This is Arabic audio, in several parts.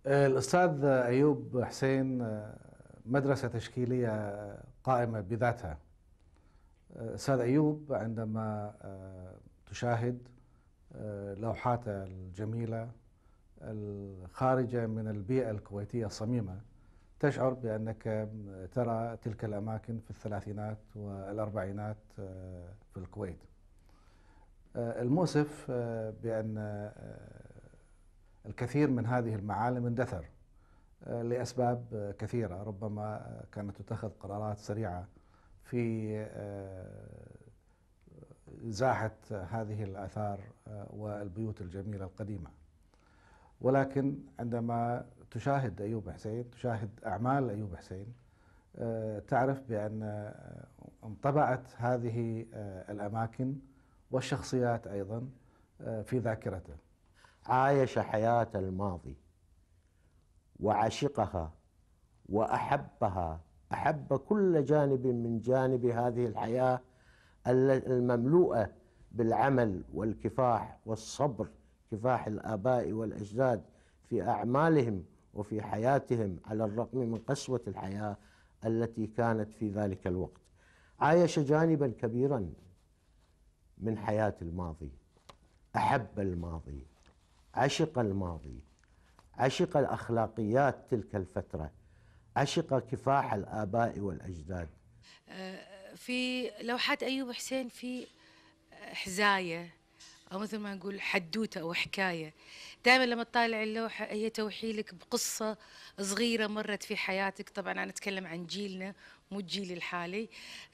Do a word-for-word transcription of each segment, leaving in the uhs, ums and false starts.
الأستاذ أيوب حسين مدرسة تشكيلية قائمة بذاتها. أستاذ أيوب عندما تشاهد لوحاته الجميلة الخارجة من البيئة الكويتية الصميمة تشعر بأنك ترى تلك الأماكن في الثلاثينات والأربعينات في الكويت. المؤسف بأن الكثير من هذه المعالم اندثر لأسباب كثيرة، ربما كانت تتخذ قرارات سريعة في إزاحة هذه الآثار والبيوت الجميلة القديمة. ولكن عندما تشاهد أيوب حسين، تشاهد أعمال أيوب حسين، تعرف بأن انطبعت هذه الأماكن والشخصيات أيضا في ذاكرته. عايش حياة الماضي وعشقها وأحبها، أحب كل جانب من جانب هذه الحياة المملوءة بالعمل والكفاح والصبر، كفاح الآباء والأجداد في أعمالهم وفي حياتهم على الرغم من قسوة الحياة التي كانت في ذلك الوقت. عايش جانبا كبيرا من حياة الماضي، أحب الماضي، عشق الماضي، عشق الأخلاقيات تلك الفترة، عشق كفاح الآباء والأجداد. في لوحات أيوب حسين في حزاية أو مثل ما نقول حدوتة أو حكاية. دائما لما تطالع اللوحة هي توحي لك بقصة صغيرة مرت في حياتك. طبعا أنا أتكلم عن جيلنا مو الجيل الحالي.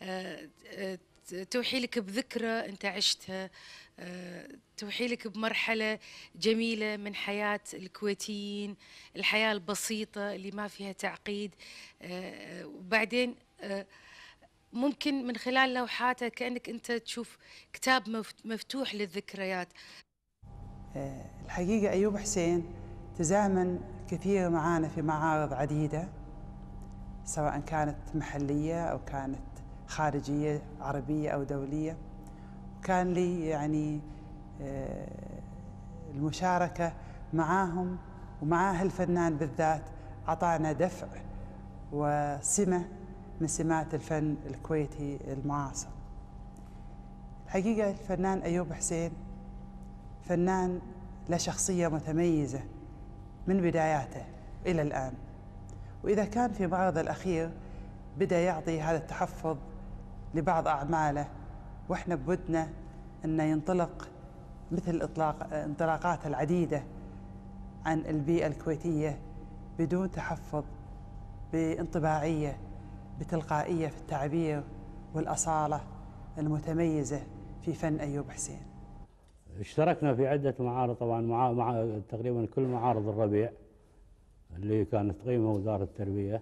توحي لك بذكرى أنت عشتها، توحي لك بمرحلة جميلة من حياة الكويتيين، الحياة البسيطة اللي ما فيها تعقيد. وبعدين ممكن من خلال لوحاته كأنك أنت تشوف كتاب مفتوح للذكريات. الحقيقة أيوب حسين تزامن كثير معانا في معارض عديدة، سواء كانت محلية أو كانت خارجية عربية أو دولية. وكان لي يعني المشاركة معاهم ومع هالفنان بالذات أعطانا دفع وسمة من سمات الفن الكويتي المعاصر. الحقيقة الفنان أيوب حسين فنان له شخصية متميزة من بداياته إلى الآن، وإذا كان في معرض الأخير بدأ يعطي هذا التحفظ لبعض أعماله، وإحنا بودنا أن ينطلق مثل إطلاق انطلاقات العديدة عن البيئة الكويتية بدون تحفظ، بانطباعية، بتلقائية في التعبير والأصالة المتميزة في فن أيوب حسين. اشتركنا في عدة معارض طبعا مع, مع تقريبا كل معارض الربيع اللي كانت تقيمها وزارة التربية.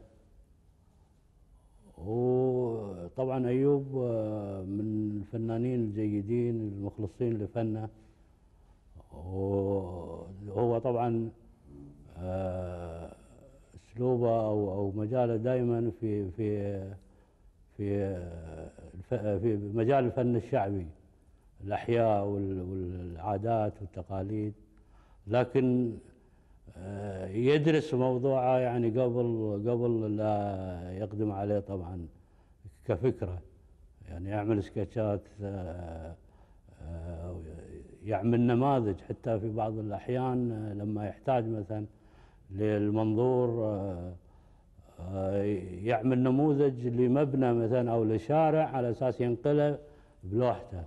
وطبعا أيوب من الفنانين الجيدين المخلصين لفنه، وهو طبعا اسلوبه او او مجاله دائما في في في في مجال الفن الشعبي، الاحياء والعادات والتقاليد، لكن يدرس موضوعه يعني قبل قبل لا يقدم عليه طبعا كفكره. يعني يعمل سكتشات، يعمل نماذج حتى في بعض الأحيان لما يحتاج مثلا للمنظور يعمل نموذج لمبنى مثلا أو لشارع على أساس ينقله بلوحته.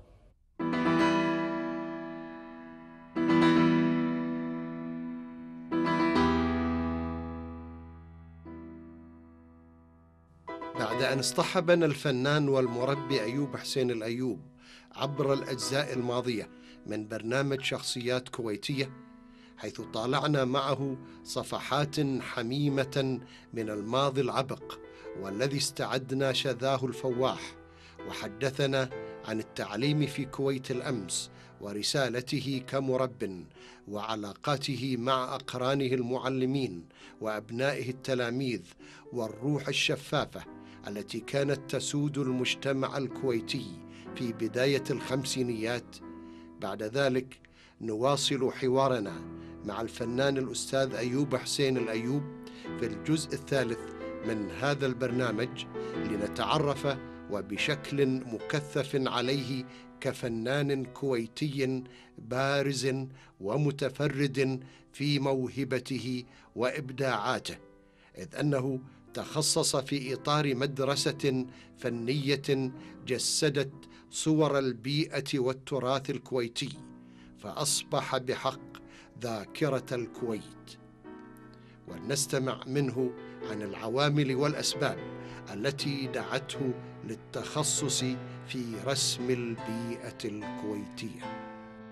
بعد أن اصطحبنا الفنان والمربي أيوب حسين الأيوب عبر الأجزاء الماضية من برنامج شخصيات كويتية، حيث طالعنا معه صفحات حميمة من الماضي العبق والذي استعدنا شذاه الفواح، وحدثنا عن التعليم في كويت الأمس ورسالته كمرب وعلاقاته مع أقرانه المعلمين وأبنائه التلاميذ، والروح الشفافة التي كانت تسود المجتمع الكويتي في بداية الخمسينيات. بعد ذلك نواصل حوارنا مع الفنان الأستاذ أيوب حسين الأيوب في الجزء الثالث من هذا البرنامج لنتعرف وبشكل مكثف عليه كفنان كويتي بارز ومتفرد في موهبته وإبداعاته، إذ أنه تخصص في إطار مدرسة فنية جسدت صور البيئة والتراث الكويتي، فأصبح بحق ذاكرة الكويت. ولنستمع منه عن العوامل والأسباب التي دعته للتخصص في رسم البيئة الكويتية.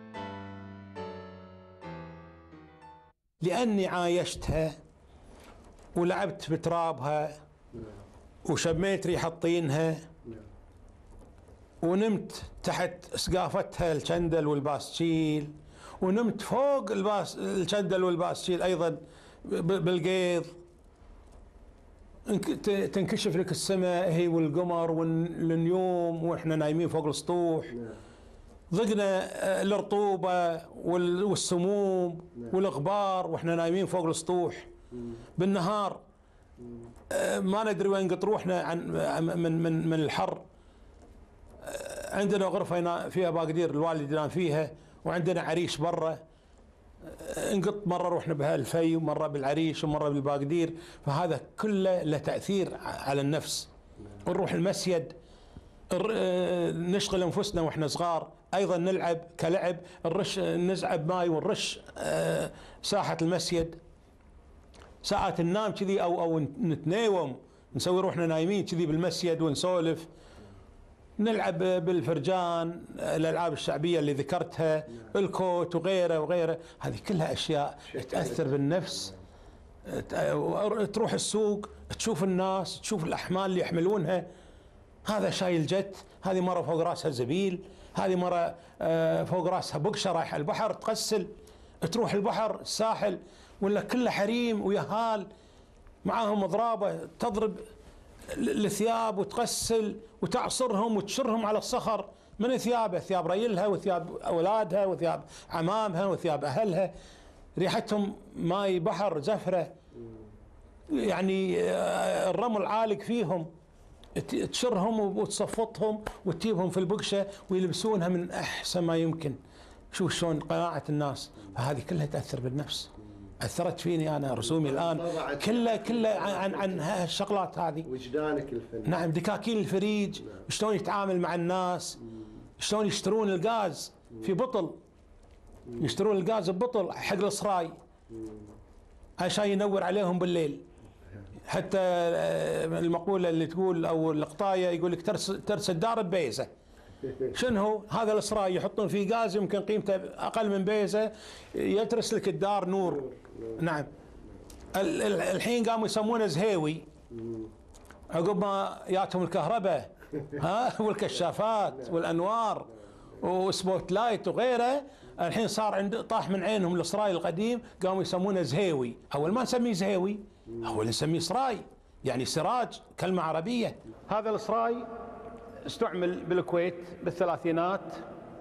لأني عايشتها ولعبت بترابها وشميت ريحة طينها ونمت تحت سقافتها الشندل والباسشيل، ونمت فوق الباس الشندل والباسشيل أيضا بالقيض. تنكشف لك السماء هي والقمر والنيوم واحنا نايمين فوق السطوح. ضقنا الرطوبة والسموم والغبار واحنا نايمين فوق السطوح. بالنهار ما ندري وين قد روحنا عن من من من الحر. عندنا غرفة فيها باقدير الوالد ينام فيها، وعندنا عريش برا انقط مرة روحنا بها الفي ومرة بالعريش ومرة بالباقدير. فهذا كله له تأثير على النفس. نروح المسيد نشغل انفسنا واحنا صغار، ايضا نلعب كلعب، نرش نزعب ماي ونرش ساحة المسيد. ساعات ننام كذي او او نتناوم، نسوي روحنا نايمين كذي بالمسيد ونسولف، نلعب بالفرجان، الالعاب الشعبيه اللي ذكرتها، الكوت وغيره وغيره. هذه كلها اشياء تاثر بالنفس. تروح السوق تشوف الناس، تشوف الاحمال اللي يحملونها، هذا شايل جت، هذه مره فوق راسها زبيل، هذه مره فوق راسها بقشه رايحه البحر تغسل. تروح البحر الساحل ولا كله حريم ويهال معاهم ضرابه تضرب الثياب وتغسل وتعصرهم وتشرهم على الصخر من ثيابه، ثياب ريلها وثياب اولادها وثياب عمامها وثياب اهلها، ريحتهم ماي بحر زفره، يعني الرمل عالق فيهم، تشرهم وتصفطهم وتجيبهم في البقشه ويلبسونها من احسن ما يمكن. شوف شلون قناعه الناس. فهذه كلها تاثر بالنفس. اثرت فيني انا رسومي الان كلها كلها عن عن هالشغلات هذه. وجدانك الفني. نعم، دكاكين الفريج، شلون يتعامل مع الناس، شلون يشترون الغاز في بطل، يشترون الغاز ببطل حق الصراي عشان ينور عليهم بالليل. حتى المقوله اللي تقول او القطايه يقول لك ترس ترس الدار ببيزه. شنو هذا الصراي يحطون فيه غاز يمكن قيمته اقل من بيزه، يترس لك الدار نور. نعم. الحين قاموا يسمونه زهيوي عقب ما ياتهم الكهرباء ها والكشافات والانوار وسبوت لايت وغيره. الحين صار عند طاح من عينهم الصراي القديم، قاموا يسمونه زهيوي. اول ما نسميه زهيوي، اول نسميه صراي، يعني سراج، كلمه عربيه. هذا الصراي استعمل بالكويت بالثلاثينات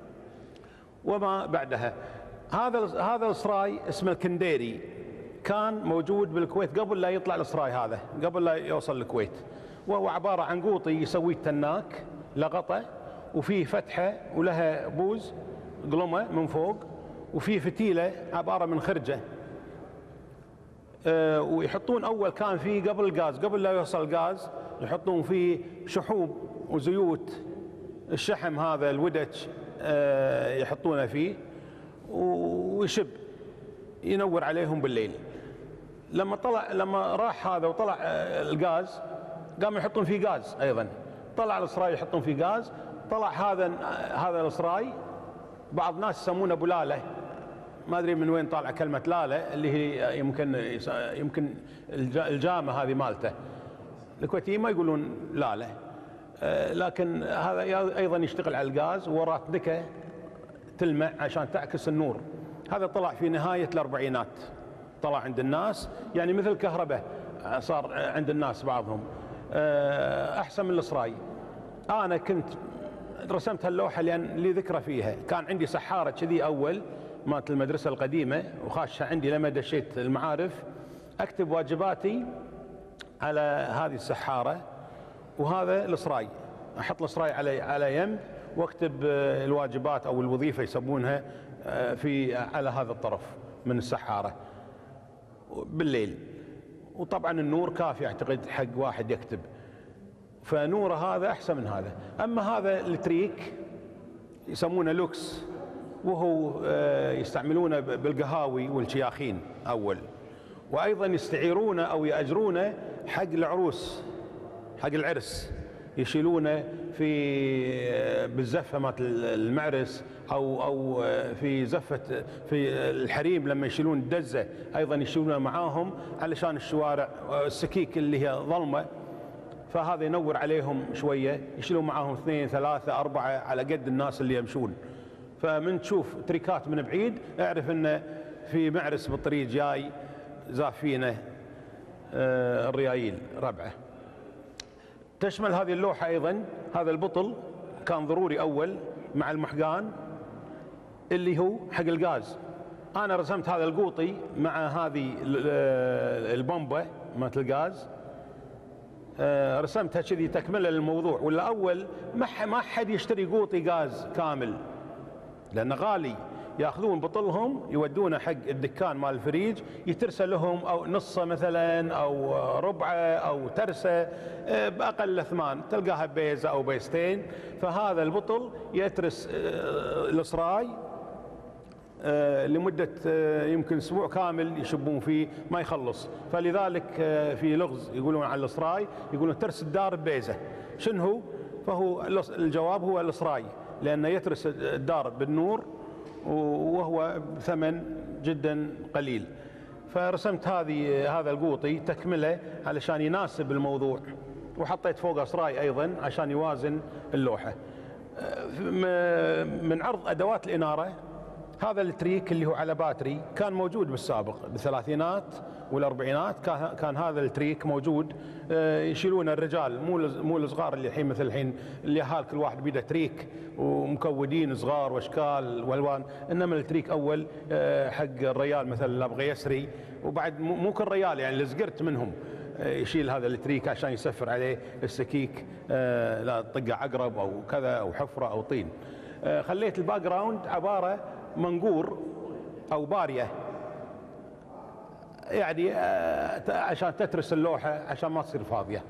وما بعدها. هذا هذا الصراي اسمه الكنديري، كان موجود بالكويت قبل لا يطلع الصراي هذا، قبل لا يوصل الكويت. وهو عباره عن قوطي يسويه التناك لغطه، وفيه فتحه ولها بوز قلمه من فوق، وفيه فتيله عباره من خرجه. أه ويحطون اول كان فيه قبل الغاز، قبل لا يوصل الغاز يحطون فيه شحوب وزيوت الشحم هذا الودج أه يحطونه فيه ويشب ينور عليهم بالليل. لما طلع لما راح هذا وطلع الغاز قاموا يحطون فيه غاز ايضا. طلع الصراي يحطون فيه غاز. طلع هذا هذا الصراي بعض الناس يسمونه ابو لاله، ما ادري من وين طالع كلمه لاله اللي هي يمكن يمكن الجامه هذه مالته. الكويتيين ما يقولون لاله، لكن هذا ايضا يشتغل على الغاز ووراه دكه تلمع عشان تعكس النور. هذا طلع في نهايه الاربعينات، طلع عند الناس يعني مثل كهرباء صار عند الناس بعضهم، احسن من الصراي. انا كنت رسمت هاللوحه لان لي ذكرى فيها. كان عندي سحاره كذي اول مالت المدرسة القديمة وخاشة عندي لما دشيت المعارف، أكتب واجباتي على هذه السحارة، وهذا الإصراي، أحط الإصراي على على يم واكتب الواجبات أو الوظيفة يسمونها في على هذا الطرف من السحارة بالليل. وطبعا النور كافي أعتقد حق واحد يكتب، فنوره هذا أحسن من هذا. أما هذا التريك يسمونه لوكس، وهو يستعملونه بالقهاوي والشياخين أول، وأيضا يستعيرونه أو يأجرونه حق العروس، حق العرس، يشيلونه في بالزفة مالت المعرس أو أو في زفة في الحريم لما يشيلون الدزة أيضا يشيلونه معاهم علشان الشوارع السكيك اللي هي ظلمة، فهذا ينور عليهم شوية، يشيلون معاهم اثنين ثلاثة أربعة على قد الناس اللي يمشون. فمن تشوف تريكات من بعيد اعرف انه في معرس بالطريق جاي زافينه الريايل ربعه. تشمل هذه اللوحة أيضا هذا البطل كان ضروري أول مع المحقان اللي هو حق الغاز. أنا رسمت هذا القوطي مع هذه البومبة مالت الغاز، رسمتها كذي تكملة للموضوع، ولا أول ما ما حد يشتري قوطي غاز كامل لأنه غالي، ياخذون بطلهم يودونه حق الدكان مال الفريج يترسل لهم او نصه مثلا او ربعه او ترسه باقل اثمان، تلقاها بيزه او بيزتين. فهذا البطل يترس الإصراي لمده يمكن اسبوع كامل يشبون فيه ما يخلص. فلذلك في لغز يقولون على الإصراي يقولون ترس الدار ببيزه. شنو هو؟ فهو الجواب هو الإصراي، لانه يترس الدار بالنور وهو بثمن جدا قليل. فرسمت هذه هذا القوطي تكمله علشان يناسب الموضوع، وحطيت فوقه إصراي ايضا عشان يوازن اللوحه. من عرض ادوات الاناره هذا التريك اللي هو على باتري كان موجود بالسابق بالثلاثينات والاربعينات، كان هذا التريك موجود يشيلون الرجال، مو مو الصغار اللي الحين مثل الحين اللي هال كل واحد بيده تريك ومكودين صغار واشكال والوان، انما التريك اول حق الريال مثلا اللي ابغى يسري، وبعد مو كل ريال يعني اللي زقرت منهم يشيل هذا التريك عشان يسفر عليه السكيك لا طقه عقرب او كذا او حفره او طين. خليت الباك جراوند عباره منقور او باريه يعني عشان تترس اللوحه عشان ما تصير فاضيه.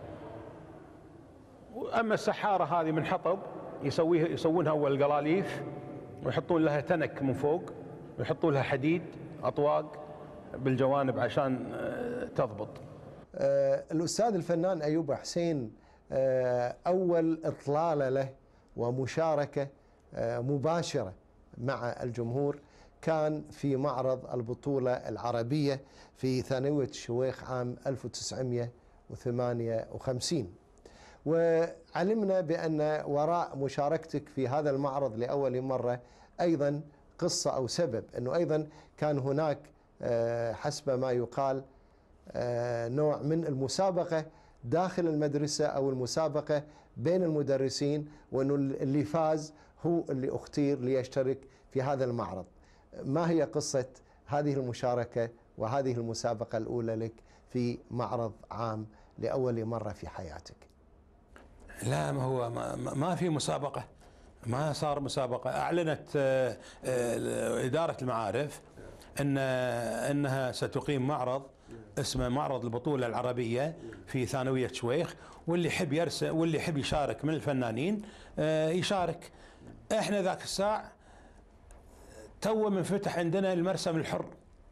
اما السحاره هذه من حطب يسويها يسوونها اول قلاليف ويحطون لها تنك من فوق ويحطون لها حديد اطواق بالجوانب عشان تضبط. الأستاذ الفنان أيوب حسين أول إطلالة له ومشاركة مباشرة مع الجمهور كان في معرض البطولة العربية في ثانوية الشويخ عام ألف وتسعمئة وثمانية وخمسين، وعلمنا بأن وراء مشاركتك في هذا المعرض لأول مرة أيضا قصة أو سبب، أنه أيضا كان هناك حسب ما يقال نوع من المسابقة داخل المدرسة أو المسابقة بين المدرسين، وأنه اللي فاز هو اللي اختير ليشترك في هذا المعرض. ما هي قصة هذه المشاركة وهذه المسابقة الأولى لك في معرض عام لأول مرة في حياتك؟ لا ما هو ما, ما في مسابقة، ما صار مسابقة. أعلنت إدارة المعارف أن أنها ستقيم معرض اسمه معرض البطولة العربية في ثانوية شويخ، واللي يحب يرسم واللي يحب يشارك من الفنانين يشارك. احنا ذاك الساعة تو منفتح عندنا المرسم الحر،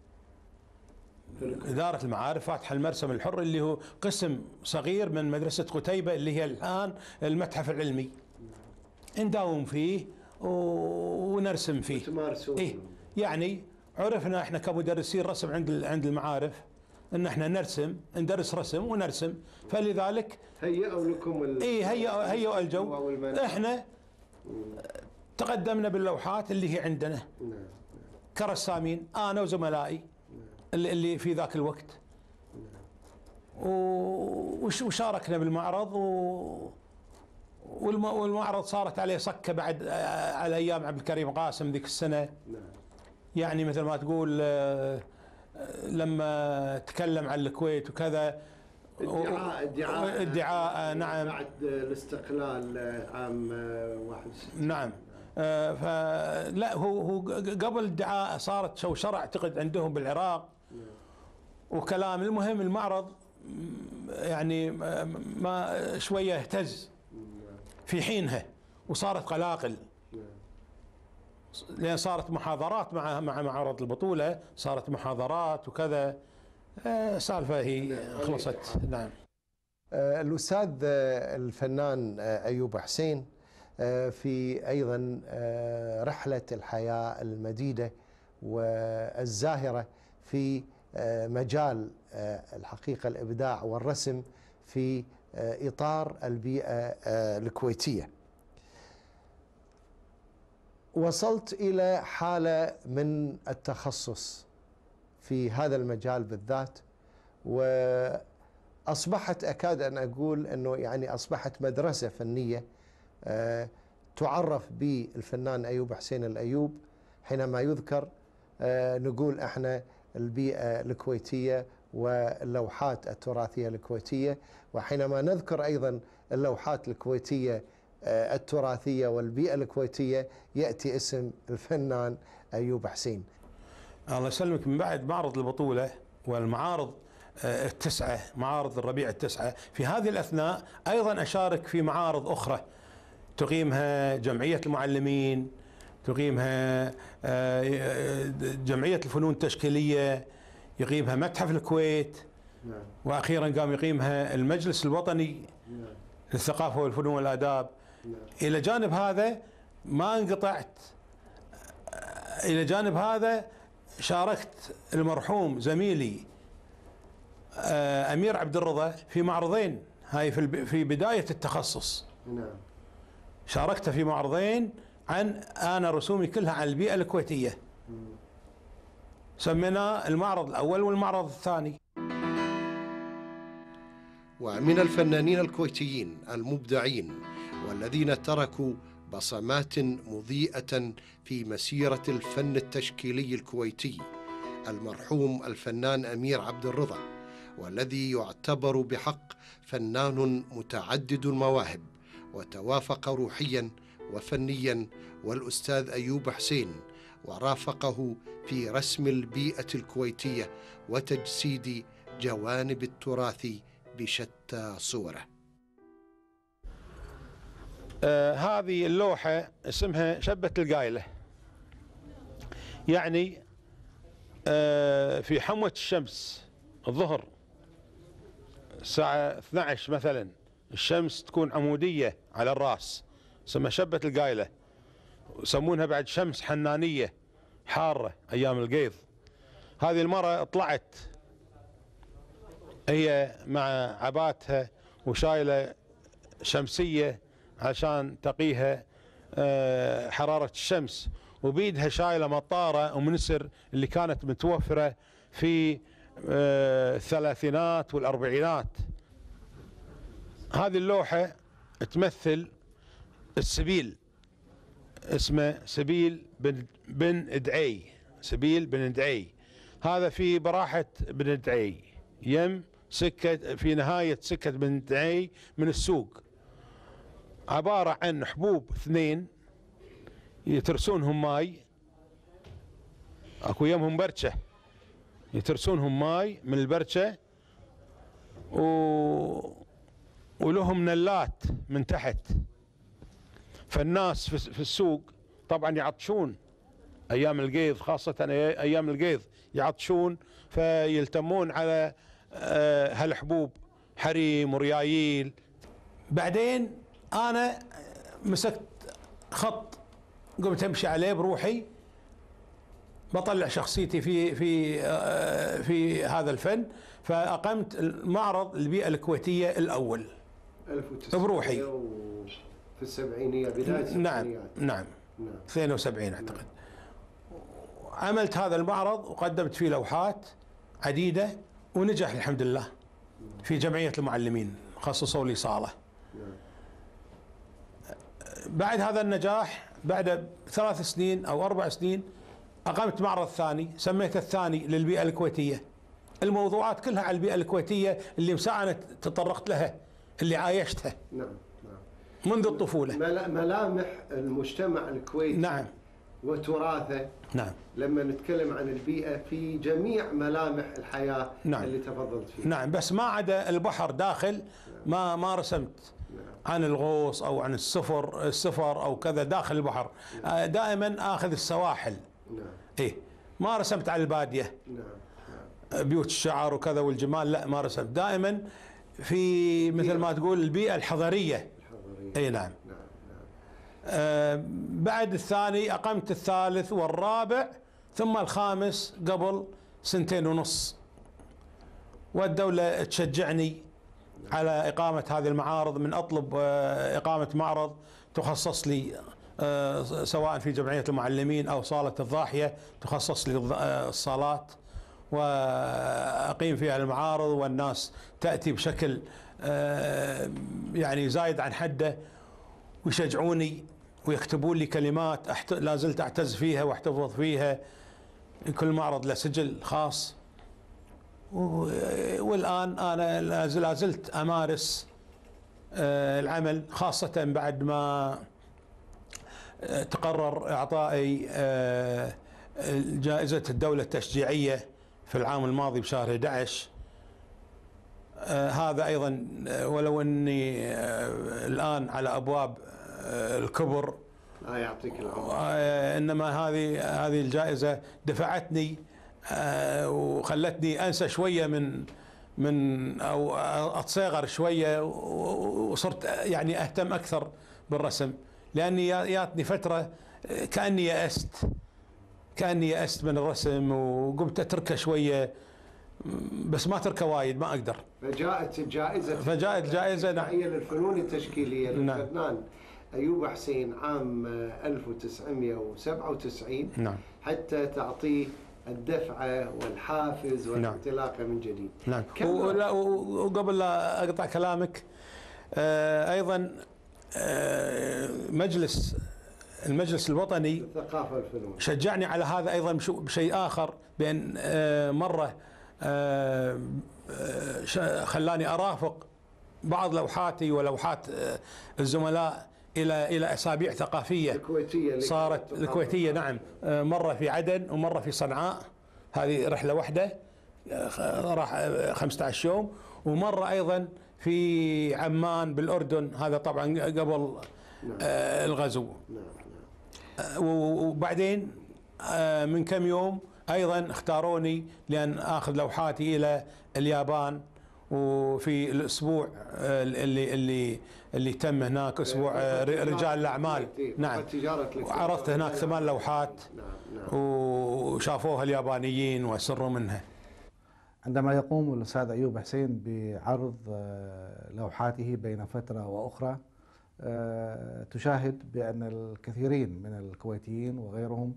إدارة المعارف فاتحة المرسم الحر اللي هو قسم صغير من مدرسة قتيبة اللي هي الآن المتحف العلمي، نداوم فيه ونرسم فيه. إيه يعني عرفنا احنا كمدرسين رسم عند عند المعارف ان احنا نرسم ندرس رسم ونرسم، فلذلك هيئوا لكم ال اي هيئوا هيئوا الجو. احنا تقدمنا باللوحات اللي هي عندنا كرسامين انا وزملائي اللي في ذاك الوقت، وشاركنا بالمعرض، والمعرض صارت عليه صكه بعد على ايام عبد الكريم قاسم ذيك السنه. يعني مثل ما تقول آه، لما تكلم عن الكويت وكذا، ادعاء ادعاء ادعاء نعم بعد الاستقلال عام واحد وستين. نعم. آه، فلا هو هو قبل الدعاء صارت شوشرة اعتقد عندهم بالعراق وكلام. المهم المعرض يعني ما شويه اهتز في حينها وصارت قلاقل، لان صارت محاضرات مع مع معرض البطوله، صارت محاضرات وكذا. آه، سالفه هي خلصت. نعم. آه، الأستاذ آه، الفنان آه، أيوب حسين آه، في أيضا آه، رحلة الحياة المديدة والزاهرة في آه، مجال آه، الحقيقة الإبداع والرسم في آه، إطار البيئة آه، الكويتية. وصلت إلى حالة من التخصص في هذا المجال بالذات، وأصبحت أكاد أن أقول أنه يعني أصبحت مدرسة فنية آه، تعرف بالفنان أيوب حسين الأيوب. حينما يذكر آه، نقول احنا البيئة الكويتية واللوحات التراثية الكويتية، وحينما نذكر أيضا اللوحات الكويتية آه، التراثية والبيئة الكويتية يأتي اسم الفنان أيوب حسين. الله يسلمك. من بعد معرض البطولة والمعارض آه، التسعة، معارض الربيع التسعة، في هذه الأثناء أيضا أشارك في معارض أخرى تقيمها جمعية المعلمين، تقيمها آه، جمعية الفنون التشكيلية، يقيمها متحف الكويت، وأخيرا قام يقيمها المجلس الوطني للثقافة والفنون والآداب. إلى جانب هذا ما انقطعت، إلى جانب هذا شاركت المرحوم زميلي آه، أمير عبد الرضا في معرضين، هاي في في بداية التخصص. نعم. شاركت في معرضين عن أنا رسومي كلها عن البيئة الكويتية، سميناه المعرض الأول والمعرض الثاني. ومن الفنانين الكويتيين المبدعين والذين تركوا بصمات مضيئة في مسيرة الفن التشكيلي الكويتي المرحوم الفنان أمير عبد الرضا، والذي يعتبر بحق فنان متعدد المواهب وتوافق روحيا وفنيا والأستاذ أيوب حسين، ورافقه في رسم البيئة الكويتية وتجسيد جوانب التراث بشتى صوره. آه هذه اللوحة اسمها شبة القايلة، يعني آه في حموة الشمس الظهر الساعة اثنعش عشر مثلا، الشمس تكون عمودية على الرأس، اسمها شبة القايلة. يسمونها بعد شمس حنانية حارة أيام القيض. هذه المرة طلعت هي مع عباتها وشايلة شمسية عشان تقيها حرارة الشمس، وبيدها شايلة مطارة ومنسر اللي كانت متوفرة في الثلاثينات والأربعينات. هذه اللوحة تمثل السبيل، اسمه سبيل بن بن ادعي، سبيل بن ادعي. هذا في براحة بن ادعي، يم سكة في نهاية سكة بن ادعي من السوق. عبارة عن حبوب اثنين يترسونهم ماي، اكو يمهم برشة يترسونهم ماي من البرشة، و ولهم نلات من تحت. فالناس في السوق طبعا يعطشون ايام القيض، خاصة ايام القيض يعطشون، فيلتمون على هالحبوب حريم وريايل. بعدين انا مسكت خط قمت امشي عليه بروحي، بطلع شخصيتي في في في هذا الفن. فاقمت المعرض البيئة الكويتية الاول بروحي في السبعينيات، بداية السبعينيات. نعم نعم نعم اثنين وسبعين اعتقد. عملت هذا المعرض وقدمت فيه لوحات عديدة ونجح الحمد لله. في جمعية المعلمين خصصوا لي صالة. بعد هذا النجاح، بعد ثلاث سنين او اربع سنين، أقمت معرض ثاني سميته الثاني للبيئة الكويتية. الموضوعات كلها على البيئة الكويتية اللي مساء أنا تطرقت لها، اللي عايشتها نعم نعم منذ الطفولة. ملامح المجتمع الكويتي نعم وتراثه. نعم لما نتكلم عن البيئة في جميع ملامح الحياة. نعم. اللي تفضلت فيها. نعم، بس ما عدا البحر داخل ما ما رسمت عن الغوص او عن السفر السفر او كذا داخل البحر. دائما اخذ السواحل. نعم. ايه ما رسمت على الباديه. نعم. بيوت الشعر وكذا والجمال، لا ما رسمت، دائما في مثل ما تقول البيئه الحضريه. الحضرية. اي نعم. نعم. نعم. آه بعد الثاني اقمت الثالث والرابع ثم الخامس قبل سنتين ونص، والدولة تشجعني على إقامة هذه المعارض، من أطلب إقامة معرض تخصص لي سواء في جمعية المعلمين أو صالة الضاحية تخصص لي الصالات، وأقيم فيها المعارض والناس تأتي بشكل يعني زايد عن حده ويشجعوني ويكتبون لي كلمات لا زلت أعتز فيها واحتفظ فيها. كل معرض له سجل خاص، والآن أنا لا زلت أمارس العمل، خاصة بعد ما تقرر إعطائي جائزة الدولة التشجيعية في العام الماضي بشهر أحد عشر. هذا أيضا ولو أني الآن على أبواب الكبر، لا يعطيك العافية، إنما هذه هذه الجائزة دفعتني وخلتني انسى شويه من من او اتصغر شويه، وصرت يعني اهتم اكثر بالرسم، لاني جاتني فتره كاني يأست كاني يأست من الرسم وقمت اتركه شويه، بس ما تركه وايد ما اقدر. فجاءت الجائزه فجاءت جائزه نعم للفنون التشكيليه للفنان أيوب حسين عام ألف وتسعمئة وسبعة وتسعين. نعم. حتى تعطيه الدفعة والحافز والانطلاقة من جديد. نعم. وقبل لا أقطع كلامك، أيضا مجلس المجلس الوطني الثقافة والفنون شجعني على هذا أيضا بشيء آخر، بأن مرة خلاني أرافق بعض لوحاتي ولوحات الزملاء إلى إلى أسابيع ثقافية الكويتية صارت الكويتية. نعم، مرة في عدن ومرة في صنعاء، هذه رحلة واحدة راح خمسة عشر يوم، ومرة أيضا في عمان بالأردن، هذا طبعا قبل نعم. الغزو. نعم. وبعدين من كم يوم أيضا اختاروني لأن آخذ لوحاتي إلى اليابان، وفي الأسبوع اللي اللي اللي تم هناك أسبوع رجال الأعمال. نعم. وعرضت هناك ثمان لوحات وشافوها اليابانيين وسروا منها. عندما يقوم الأستاذ أيوب حسين بعرض لوحاته بين فترة وأخرى، تشاهد بأن الكثيرين من الكويتيين وغيرهم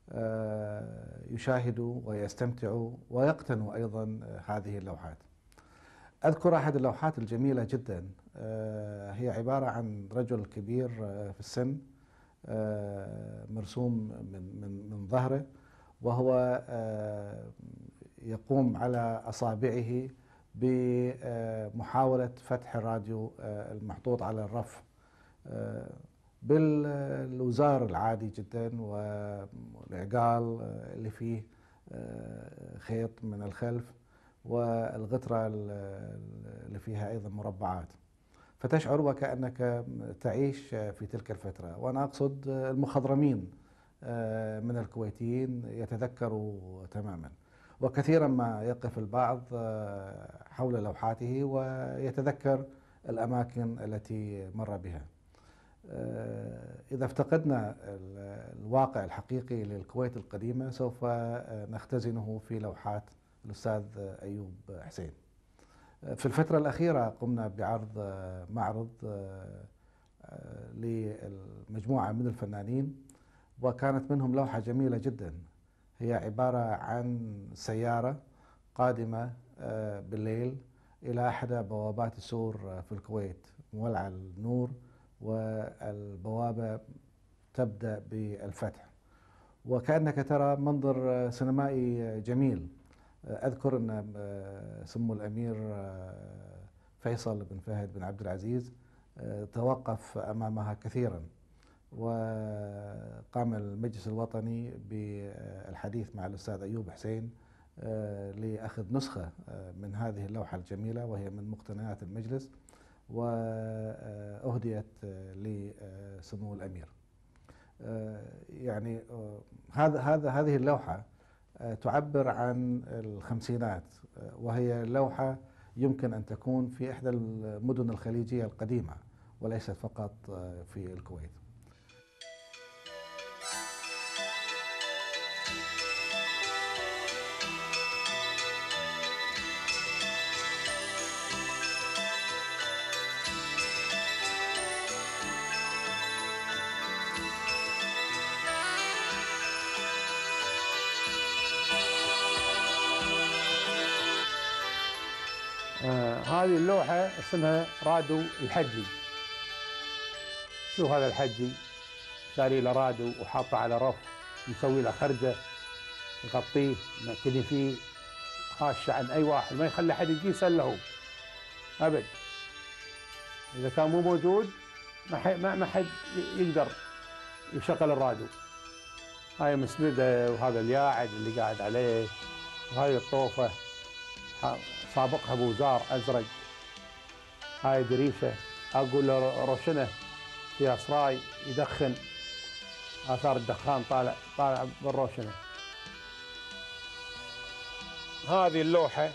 يشاهدوا ويستمتعوا ويقتنوا أيضا هذه اللوحات. أذكر أحد اللوحات الجميلة جدا، هي عبارة عن رجل كبير في السن مرسوم من من من ظهره، وهو يقوم على أصابعه بمحاولة فتح الراديو المحطوط على الرف بالوزار العادي جدا، والعقال اللي فيه خيط من الخلف، والغترة اللي فيها أيضا مربعات، فتشعر وكأنك تعيش في تلك الفترة. وأنا أقصد المخضرمين من الكويتيين يتذكروا تماما، وكثيرا ما يقف البعض حول لوحاته ويتذكر الأماكن التي مر بها. إذا افتقدنا الواقع الحقيقي للكويت القديمة سوف نختزنه في لوحات الأستاذ أيوب حسين. في الفترة الأخيرة قمنا بعرض معرض لمجموعة من الفنانين، وكانت منهم لوحة جميلة جدا، هي عبارة عن سيارة قادمة بالليل إلى أحد بوابات السور في الكويت، مولع النور والبوابة تبدأ بالفتح، وكأنك ترى منظر سينمائي جميل. أذكر أن سمو الأمير فيصل بن فهد بن عبد العزيز توقف أمامها كثيرا، وقام المجلس الوطني بالحديث مع الأستاذ أيوب حسين لأخذ نسخة من هذه اللوحة الجميلة، وهي من مقتنيات المجلس، وأهديت لسمو الأمير. يعني هذا هذا هذه اللوحة تعبر عن الخمسينات، وهي لوحة يمكن أن تكون في إحدى المدن الخليجية القديمة وليست فقط في الكويت. آه هذه اللوحة اسمها رادو الحجي. شوف هذا الحجي شاري له رادو وحاطه على رف، مسوي له خرجة يغطيه معتني فيه، خاش عن أي واحد، ما يخلي حد يجي يسله أبد. إذا كان مو موجود ما ما ما حد يقدر يشغل الرادو. هاي مسندة، وهذا الياعد اللي قاعد عليه، وهاي الطوفة سابقها بوزار أزرق. هاي دريشة أقول له روشنة فيها سراي يدخن، آثار الدخان طالع طالع بالروشنة. هذه اللوحة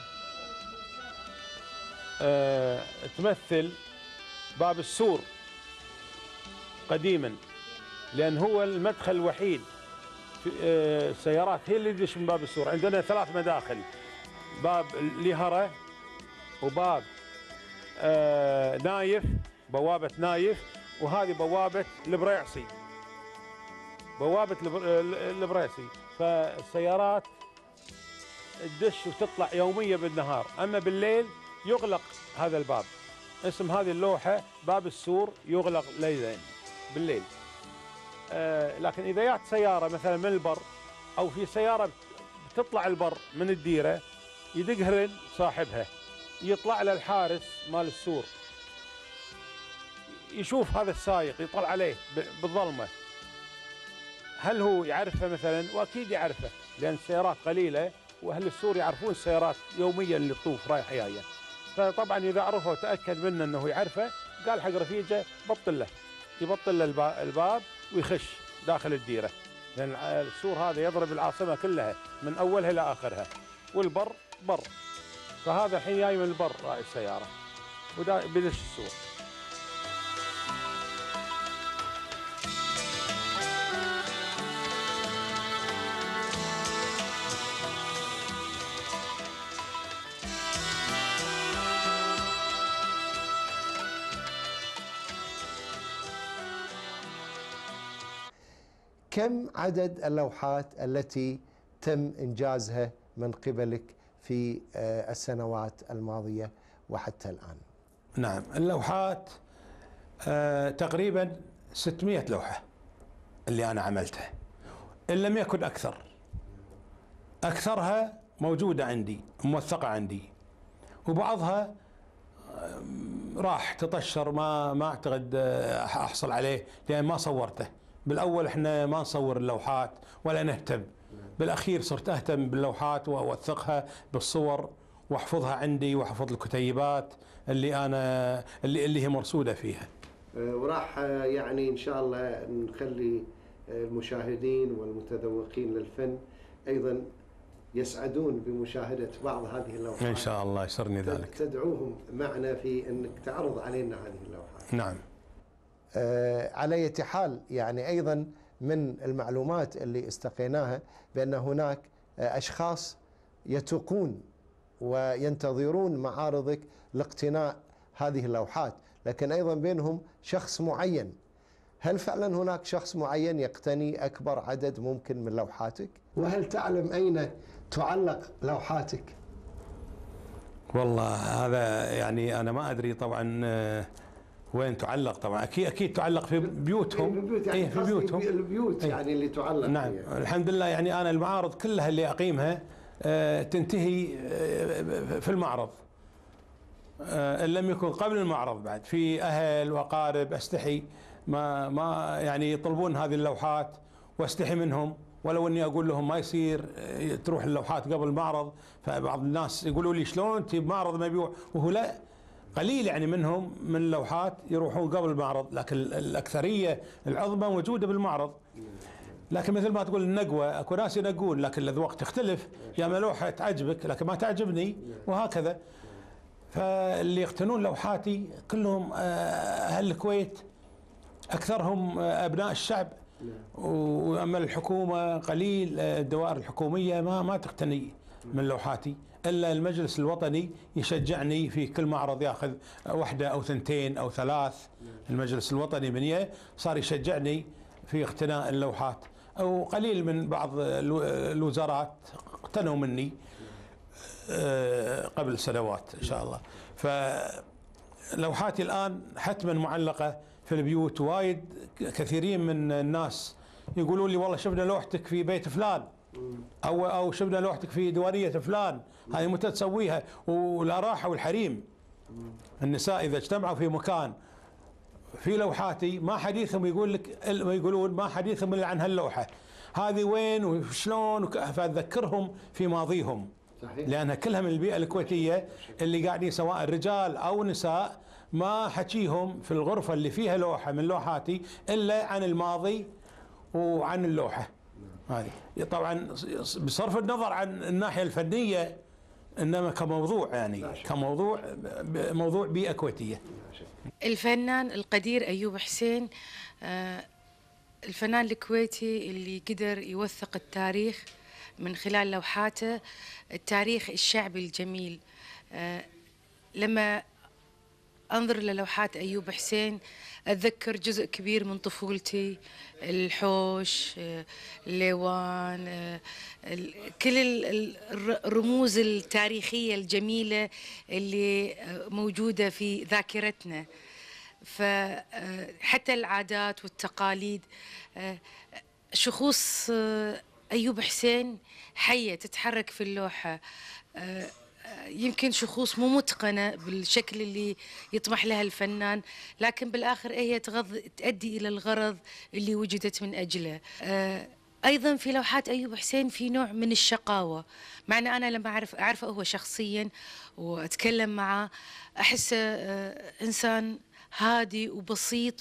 أه تمثل باب السور قديما، لأن هو المدخل الوحيد في أه السيارات هي اللي تدش من باب السور. عندنا ثلاث مداخل، باب لهرة، وباب آه نايف، بوابة نايف، وهذه بوابة البريعصي، بوابة البريعصي. فالسيارات تدش وتطلع يوميا بالنهار، أما بالليل يغلق هذا الباب. اسم هذه اللوحة باب السور يغلق ليلا بالليل. آه لكن إذا جاءت سيارة مثلا من البر، أو في سيارة بتطلع البر من الديرة، يدق هرن صاحبها، يطلع له الحارس مال السور، يشوف هذا السائق، يطلع عليه بالظلمة، هل هو يعرفه مثلا؟ واكيد يعرفه، لان السيارات قليله، واهل السور يعرفون السيارات يوميا اللي تطوف رايحه جايه. فطبعا اذا عرفه وتاكد منه انه يعرفه، قال حق رفيجه بطل له، يبطل له الباب ويخش داخل الديره، لان السور هذا يضرب العاصمه كلها من اولها الى اخرها، والبر بر. فهذا الحين جاي من البر رائد السياره وبدش السور. كم عدد اللوحات التي تم إنجازها من قبلك في السنوات الماضية وحتى الآن؟ نعم، اللوحات آه تقريبا ستمئة لوحة اللي أنا عملتها، إن لم يكن أكثر. أكثرها موجودة عندي، موثقة عندي، وبعضها آه راح تطشر، ما ما أعتقد آه أحصل عليه لأن ما صورته. بالأول إحنا ما نصور اللوحات ولا نهتم، بالأخير صرت أهتم باللوحات وأوثقها بالصور واحفظها عندي، واحفظ الكتيبات اللي أنا اللي اللي هي مرصودة فيها. وراح يعني إن شاء الله نخلي المشاهدين والمتذوقين للفن أيضا يسعدون بمشاهدة بعض هذه اللوحات. إن شاء الله يسرني ذلك. تدعوهم معنا في أنك تعرض علينا هذه اللوحات. نعم. آه على أي حال يعني أيضا من المعلومات اللي استقيناها بأن هناك آه أشخاص يتوقون وينتظرون معارضك لاقتناء هذه اللوحات، لكن أيضا بينهم شخص معين. هل فعلا هناك شخص معين يقتني أكبر عدد ممكن من لوحاتك؟ وهل تعلم أين تعلق لوحاتك؟ والله هذا يعني أنا ما أدري طبعا. وين تعلق؟ طبعا اكيد اكيد تعلق في بيوتهم. في بيوت يعني إيه في بيوتهم البيوت إيه يعني اللي تعلق نعم فيها. الحمد لله. يعني انا المعارض كلها اللي اقيمها آه تنتهي آه في المعرض، آه ان لم يكن قبل المعرض بعد. في اهل واقارب استحي ما ما يعني يطلبون هذه اللوحات واستحي منهم، ولو اني اقول لهم ما يصير تروح اللوحات قبل المعرض. فبعض الناس يقولوا لي شلون تجيب معرض مبيوع؟ وهو لا، قليل يعني منهم من اللوحات يروحون قبل المعرض، لكن الأكثرية العظمى موجودة بالمعرض. لكن مثل ما تقول النقوة، اكو ناس ينقون لكن الأذواق تختلف، يا ما لوحة تعجبك لكن ما تعجبني وهكذا. فاللي يقتنون لوحاتي كلهم أهل الكويت، أكثرهم أبناء الشعب. وأما الحكومة قليل، الدوائر الحكومية ما ما تقتني من لوحاتي، إلا المجلس الوطني يشجعني في كل معرض ياخذ واحدة أو ثنتين أو ثلاث. المجلس الوطني منيه صار يشجعني في اقتناء اللوحات، أو قليل من بعض الوزارات اقتنوا مني قبل سنوات إن شاء الله. فلوحاتي الآن حتما معلقة في البيوت. وايد كثيرين من الناس يقولون لي والله شفنا لوحتك في بيت فلان، او او شفنا لوحتك في ديوانيه فلان، هذه متى تسويها؟ ولا راحه والحريم النساء اذا اجتمعوا في مكان في لوحاتي ما حديثهم يقول لك، يقولون ما حديثهم الا عن هاللوحه هذه وين وشلون، فاذكرهم في ماضيهم. صحيح. لانها كلها من البيئه الكويتيه اللي قاعدين سواء رجال او نساء، ما حكيهم في الغرفه اللي فيها لوحه من لوحاتي الا عن الماضي وعن اللوحه هذه. طبعا بصرف النظر عن الناحيه الفنيه، انما كموضوع يعني كموضوع موضوع بيئه كويتيه. الفنان القدير ايوب حسين، الفنان الكويتي اللي قدر يوثق التاريخ من خلال لوحاته، التاريخ الشعبي الجميل. لما أنظر للوحات أيوب حسين أتذكر جزء كبير من طفولتي، الحوش، الليوان، كل الرموز التاريخية الجميلة اللي موجودة في ذاكرتنا. فحتى العادات والتقاليد، شخوص أيوب حسين حية تتحرك في اللوحة، يمكن شخوص مو متقنة بالشكل اللي يطمح لها الفنان، لكن بالآخر هي تؤدي إلى الغرض اللي وجدت من أجله. أيضا في لوحات أيوب حسين في نوع من الشقاوة، مع أن أنا لما أعرف أعرفه هو شخصيا وأتكلم معه أحسه إنسان هادي وبسيط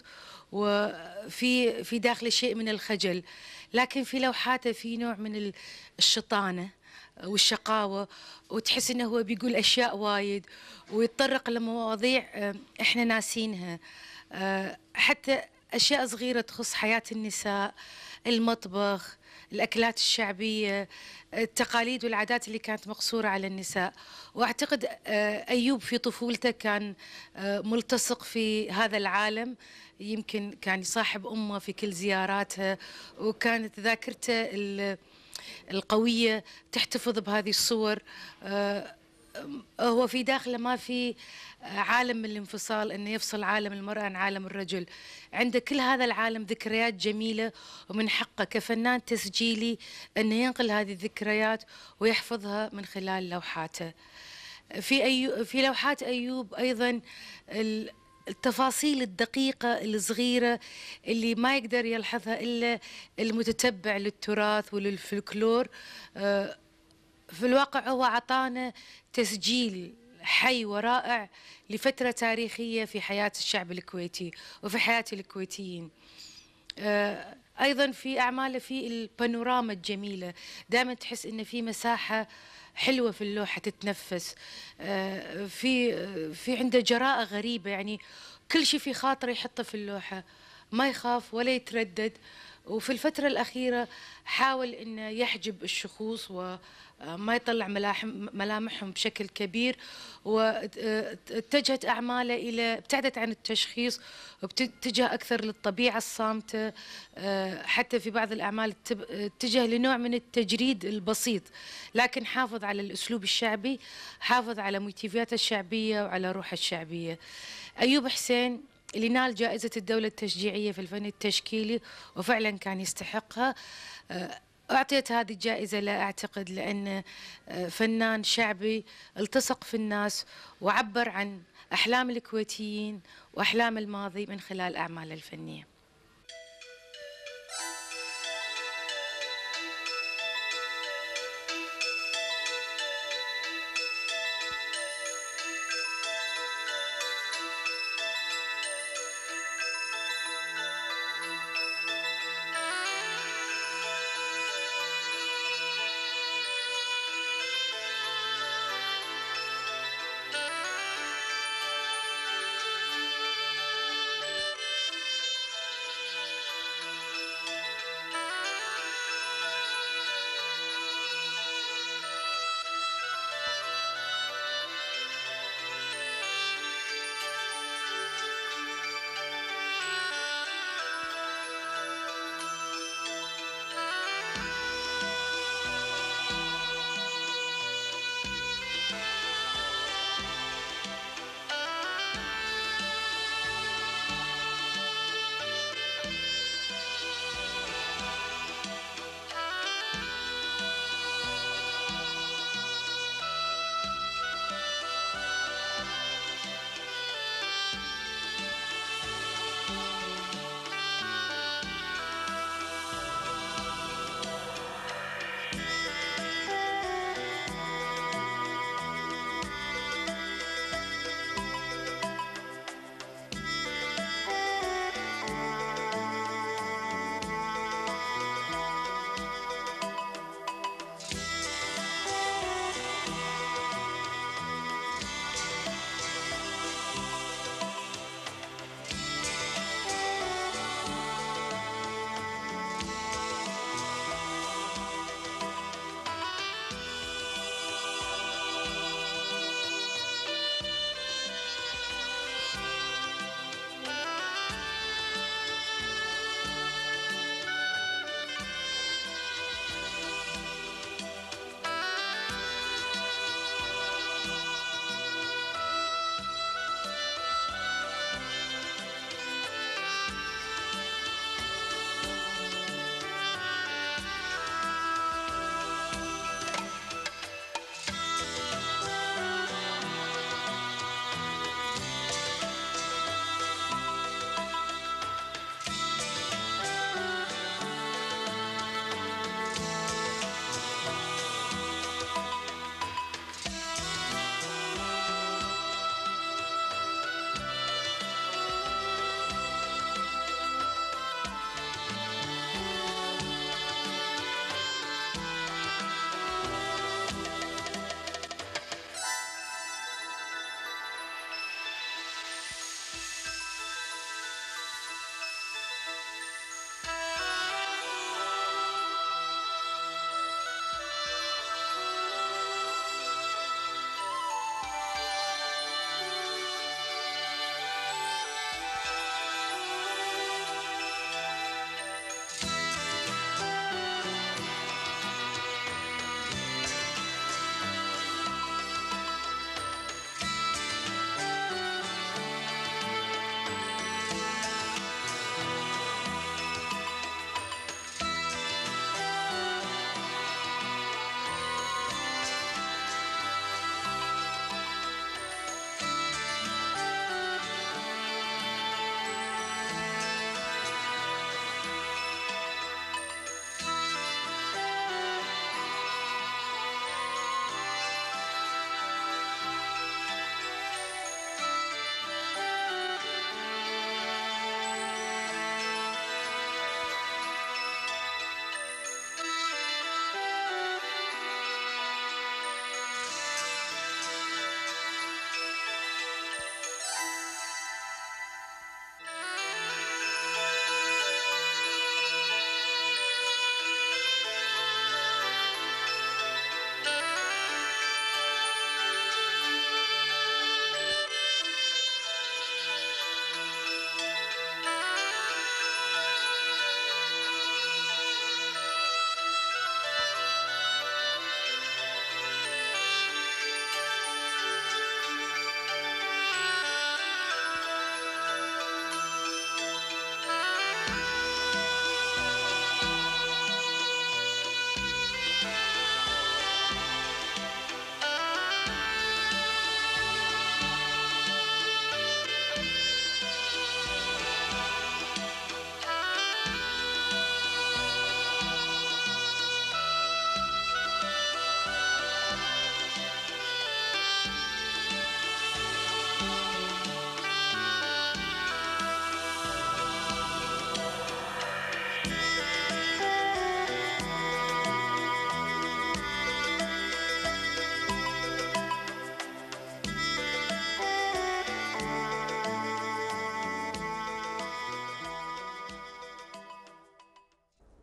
وفي في داخله شيء من الخجل، لكن في لوحاته في نوع من الشطانة والشقاوة، وتحس انه هو بيقول اشياء وايد ويتطرق لمواضيع احنا ناسينها، حتى اشياء صغيرة تخص حياة النساء، المطبخ، الاكلات الشعبية، التقاليد والعادات اللي كانت مقصورة على النساء. واعتقد ايوب في طفولته كان ملتصق في هذا العالم، يمكن كان يصاحب امه في كل زياراتها، وكانت ذاكرته القوية تحتفظ بهذه الصور. هو في داخله ما في عالم من الانفصال، انه يفصل عالم المرأة عن عالم الرجل، عنده كل هذا العالم ذكريات جميلة، ومن حقه كفنان تسجيلي انه ينقل هذه الذكريات ويحفظها من خلال لوحاته. في أيوب في لوحات ايوب ايضا التفاصيل الدقيقة الصغيرة اللي ما يقدر يلحظها إلا المتتبع للتراث وللفلكلور. في الواقع هو عطانا تسجيل حي ورائع لفترة تاريخية في حياة الشعب الكويتي وفي حياة الكويتيين. أيضا في أعماله في البانوراما الجميلة، دائما تحس إن في مساحة حلوة في اللوحة تتنفس، في في عنده جراءة غريبة، يعني كل شيء في خاطره يحطه في اللوحة، ما يخاف ولا يتردد. وفي الفترة الأخيرة حاول إنه يحجب الشخوص وما يطلع ملامحهم بشكل كبير، واتجهت أعماله إلى ابتعدت عن التشخيص واتجه أكثر للطبيعة الصامتة. حتى في بعض الأعمال اتجه لنوع من التجريد البسيط، لكن حافظ على الأسلوب الشعبي، حافظ على موتيفاته الشعبية وعلى روحه الشعبية. أيوب حسين اللي نال جائزة الدولة التشجيعية في الفن التشكيلي، وفعلا كان يستحقها. أعطيت هذه الجائزة لا أعتقد لأن فنان شعبي التصق في الناس وعبر عن أحلام الكويتيين وأحلام الماضي من خلال أعماله الفنية.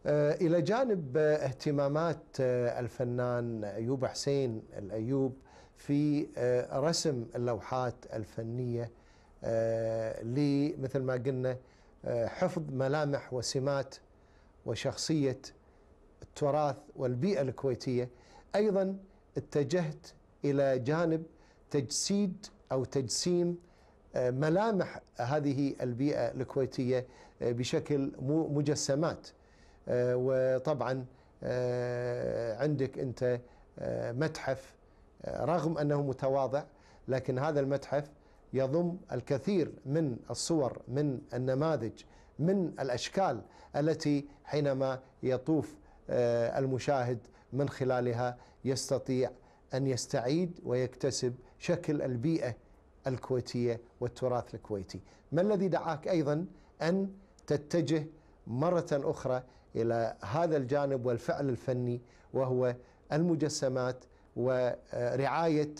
إلى جانب اهتمامات الفنان أيوب حسين الأيوب في رسم اللوحات الفنية لمثل ما قلنا حفظ ملامح وسمات وشخصية التراث والبيئة الكويتية، أيضا اتجهت إلى جانب تجسيد أو تجسيم ملامح هذه البيئة الكويتية بشكل مجسمات. وطبعا عندك أنت متحف رغم أنه متواضع، لكن هذا المتحف يضم الكثير من الصور، من النماذج، من الأشكال التي حينما يطوف المشاهد من خلالها يستطيع أن يستعيد ويكتسب شكل البيئة الكويتية والتراث الكويتي. ما الذي دعاك أيضا أن تتجه مرة أخرى إلى هذا الجانب والفعل الفني وهو المجسمات ورعاية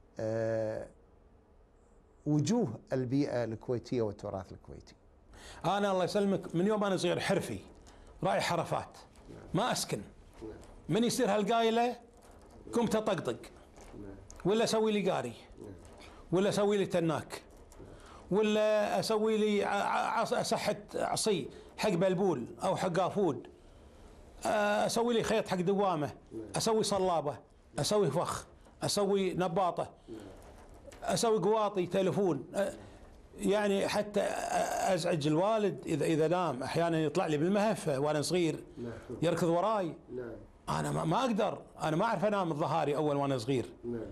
وجوه البيئة الكويتية والتراث الكويتي؟ أنا الله يسلمك من يوم أنا صغير حرفي رايح حرفات، ما أسكن. من يصير هالقايلة قمت أطقطق، ولا أسوي لي قاري، ولا أسوي لي تناك، ولا أسوي لي أسحت عصي حق بلبول أو حق آفود، أسوي لي خيط حق دوامة، أسوي صلابة، أسوي فخ، أسوي نباطة، أسوي قواطي تلفون. يعني حتى أزعج الوالد إذا إذا نام، أحيانا يطلع لي بالمهفة وأنا صغير يركض وراي. أنا ما أقدر، أنا ما أعرف أنام الظهاري أول وأنا صغير.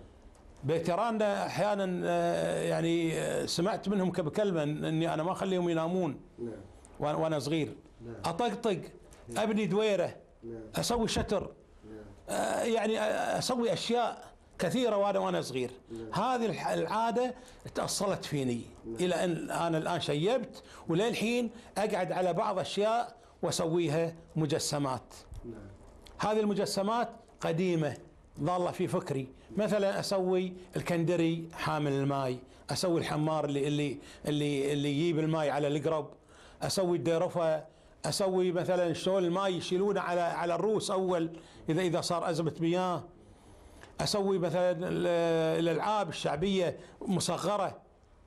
بيترانا أحيانا يعني سمعت منهم بكلمة أني أنا ما أخليهم ينامون وأنا صغير. أطقطق، أبني دويرة، أسوي شتر، يعني أسوي أشياء كثيرة وأنا وأنا صغير. هذه العادة تأصلت فيني إلى أن أنا الآن شيبت، وللحين أقعد على بعض أشياء وأسويها مجسمات. هذه المجسمات قديمة ظل في فكري، مثلا أسوي الكندري حامل الماي، أسوي الحمار اللي اللي اللي اللي يجيب الماي على القرب، أسوي الديرفة، أسوي مثلا شلون الماي يشيلونه على على الروس أول إذا إذا صار أزمة مياه. أسوي مثلا الألعاب الشعبية مصغرة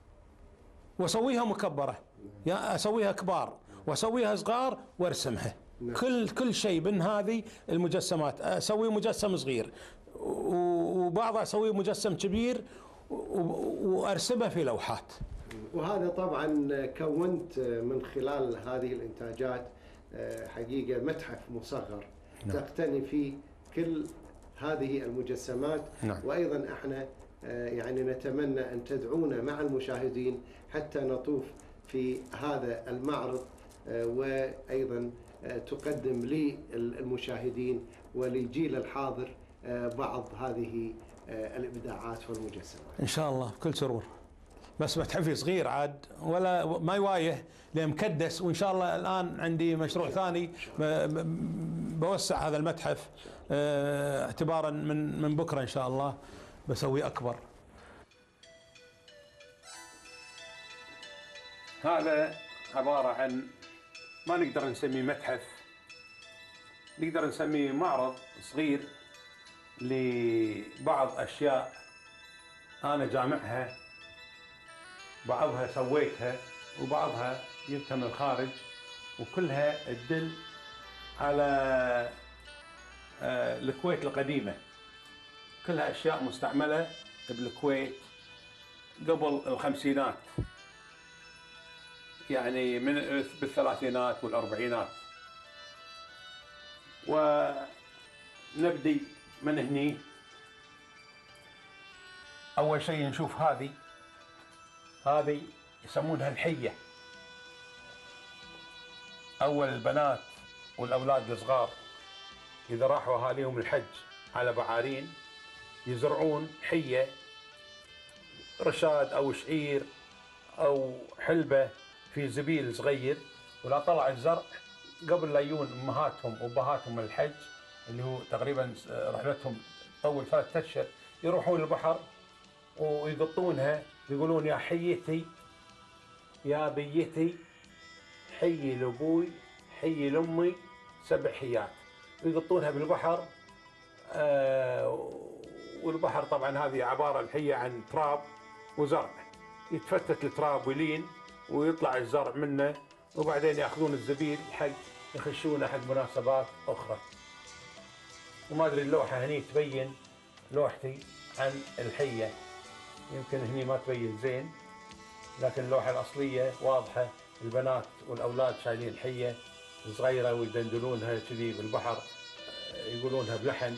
وأسويها مكبرة، يعني أسويها كبار وأسويها صغار وأرسمها. كل كل شيء من هذه المجسمات أسوي مجسم صغير، وبعضها أسوي مجسم كبير وأرسمه في لوحات. وهذا طبعا كونت من خلال هذه الإنتاجات حقيقة متحف مصغر نعم. تقتني فيه كل هذه المجسمات نعم. وأيضا احنا يعني نتمنى أن تدعونا مع المشاهدين حتى نطوف في هذا المعرض، وأيضا تقدم للمشاهدين وللجيل الحاضر بعض هذه الإبداعات والمجسمات. إن شاء الله بكل سرور، بس متحفي صغير عاد ولا ما يوايه لمكدس، وإن شاء الله الآن عندي مشروع ثاني بوسع هذا المتحف اعتبارا من من بكرة إن شاء الله بسوي أكبر. هذا عبارة عن ما نقدر نسميه متحف، نقدر نسميه معرض صغير لبعض أشياء أنا جامعها، بعضها سويتها وبعضها جبتها من الخارج، وكلها تدل على الكويت القديمة. كلها أشياء مستعملة بالكويت قبل الخمسينات، يعني من بالثلاثينات والأربعينات. ونبدي من هني. أول شيء نشوف هذه هذه يسمونها الحية. أول البنات والأولاد الصغار إذا راحوا أهاليهم الحج على بعارين يزرعون حية، رشاد أو شعير أو حلبة في زبيل صغير، ولا طلع الزرع قبل لا يجون أمهاتهم وأبهاتهم من الحج اللي هو تقريبا رحلتهم طول ثلاثة أشهر، يروحون البحر ويقطونها يقولون يا حيتي يا بيتي، حيي لأبوي حيي لأمي سبع حيات ويقطونها بالبحر. آه والبحر طبعا هذه عباره الحيه عن تراب وزرع، يتفتت التراب ويلين ويطلع الزرع منه، وبعدين ياخذون الزبيل حق يخشونه حق مناسبات اخرى. وما ادري اللوحه هني تبين لوحتي عن الحيه، يمكن هني ما تبين زين، لكن اللوحه الاصليه واضحه، البنات والاولاد شايلين الحيه صغيره ويدندنونها كذي بالبحر، يقولونها بلحن.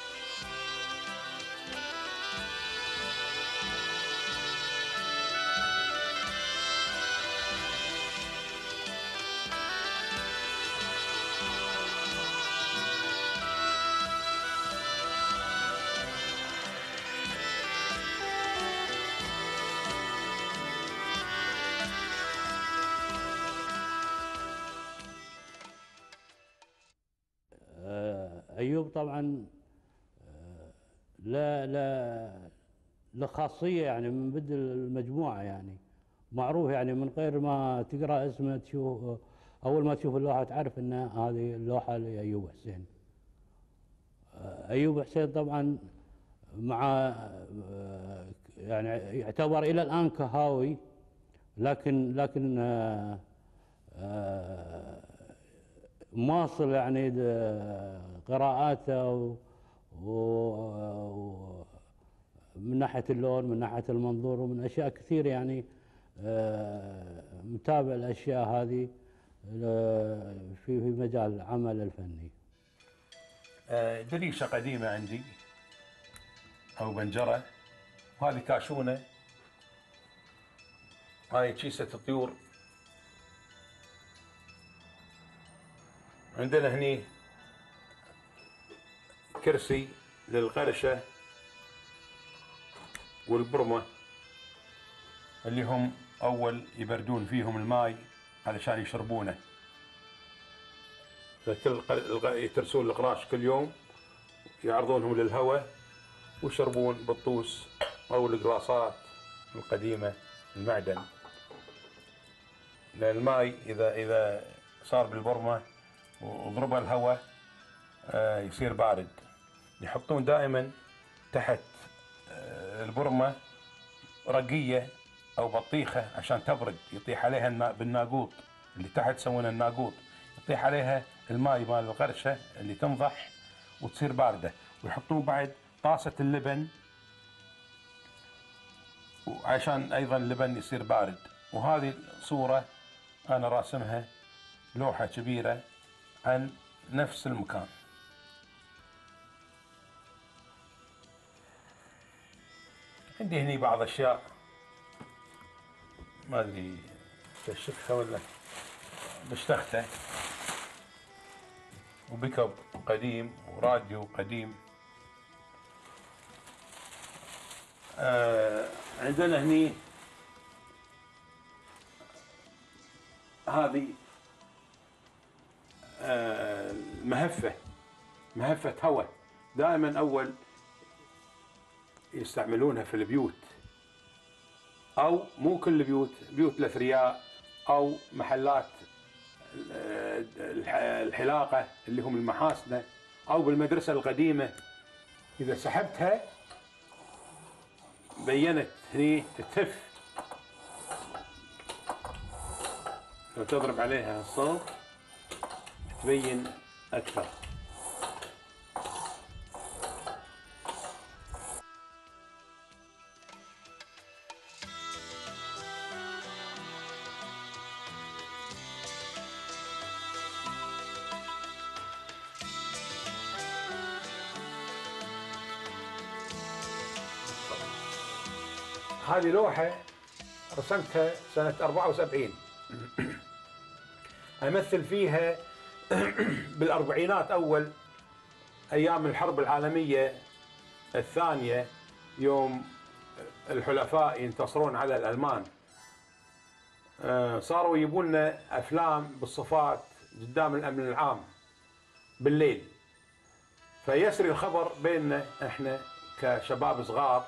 أيوب طبعا لا لا له خاصية يعني من بدء المجموعة، يعني معروف يعني من غير ما تقرأ اسمه تشوف، أول ما تشوف اللوحة تعرف أن هذه اللوحة لأيوب حسين. أيوب حسين طبعا مع يعني يعتبر إلى الآن كهاوي، لكن لكن آآ آآ مواصل يعني قراءاته ومن ناحية اللون، من ناحية المنظور، ومن أشياء كثير يعني متابع الأشياء هذه في في مجال العمل الفني. دريشة قديمة عندي أو بنجرة، وهذه كاشونة، هاي كيسة الطيور. عندنا هني كرسي للقرشة والبرمة اللي هم أول يبردون فيهم الماء علشان يشربونه، فكل يترسون القراش كل يوم يعرضونهم للهواء ويشربون بالطوس أو القراصات القديمة المعدن، لأن الماء إذا إذا صار بالبرمة وضرب الهواء يصير بارد. يحطون دائما تحت البرمة رقية أو بطيخة عشان تبرد، يطيح عليها بالناقوط اللي تحت يسمونه الناقوط، يطيح عليها الماء مال القرشة اللي تنضح وتصير باردة. ويحطون بعد طاسة اللبن عشان أيضا اللبن يصير بارد. وهذه صورة أنا راسمها لوحة كبيرة عن نفس المكان. عندي هني بعض أشياء ما أدري تشكها ولا بشتخته، وبكب قديم وراديو قديم. آه عندنا هني هذه آه مهفة مهفة هواء، دائما أول يستعملونها في البيوت، أو مو كل البيوت، بيوت الأثرياء أو محلات الحلاقة اللي هم المحاسنة، أو بالمدرسة القديمة. إذا سحبتها بينت هني تتف، لو تضرب عليها الصوت تبين أكثر. هذه لوحة رسمتها سنة أربعة وسبعين، أمثل فيها بالأربعينات أول أيام الحرب العالمية الثانية، يوم الحلفاء ينتصرون على الألمان. صاروا يجيبون لنا أفلام بالصفات قدام الأمن العام بالليل، فيسري الخبر بيننا إحنا كشباب صغار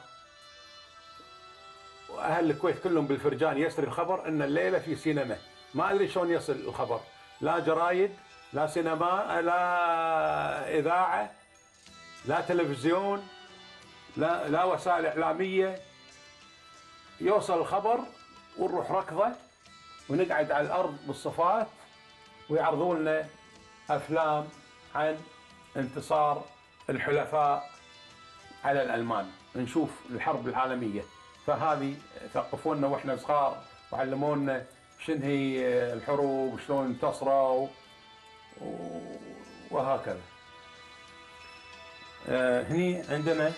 واهل الكويت كلهم بالفرجان، يسري الخبر ان الليله في سينما. ما ادري شلون يصل الخبر، لا جرايد لا سينما، لا إذاعة، لا تلفزيون، لا لا وسائل إعلامية. يوصل الخبر ونروح ركضة ونقعد على الأرض بالصفات ويعرضون لنا أفلام عن انتصار الحلفاء على الألمان، نشوف الحرب العالمية. فهذه ثقفونا واحنا صغار وعلمونا شنو هي الحروب وشلون انتصروا وهكذا. آه هني عندنا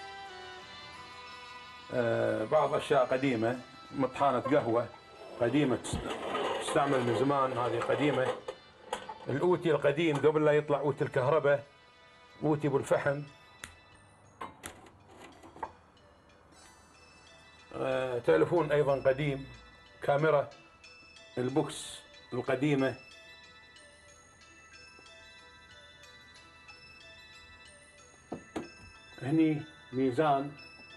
آه بعض أشياء قديمة، مطحانة قهوة قديمة تستعمل من زمان، هذه قديمة. الأوتي القديم قبل لا يطلع أوتي الكهرباء، أوتي بالفحم. آه تلفون أيضا قديم، كاميرا البوكس القديمة. هني ميزان